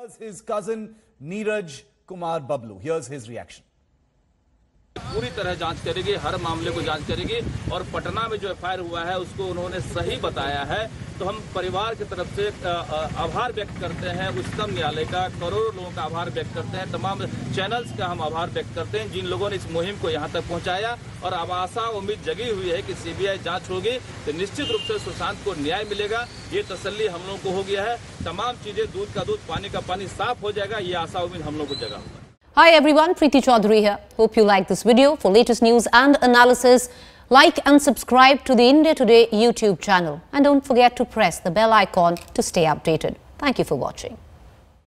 Here's his cousin Neeraj Kumar Bablu. Here's his reaction. पूरी तरह जांच करेगी, हर मामले को जांच करेगी और पटना में जो एफआईआर हुआ है उसको उन्होंने सही बताया है। तो हम परिवार की तरफ से आभार व्यक्त करते हैं उच्चतम न्यायालय का, करोड़ों लोगों का आभार व्यक्त करते हैं, तमाम चैनल्स का हम आभार व्यक्त करते हैं जिन लोगों ने इस मुहिम को यहाँ तक पहुँचाया। और अब आशा उम्मीद जगी हुई है कि सीबीआई जांच होगी तो निश्चित रूप से सुशांत को न्याय मिलेगा। ये तसल्ली हम लोगों को हो गया है। तमाम चीजें दूध का दूध पानी का पानी साफ हो जाएगा, ये आशा उम्मीद हम लोग को जगा हुआ है। Hi everyone, Preeti Chaudhary here. Hope you like this video. For latest news and analysis, like and subscribe to the India Today YouTube channel. And don't forget to press the bell icon to stay updated. Thank you for watching.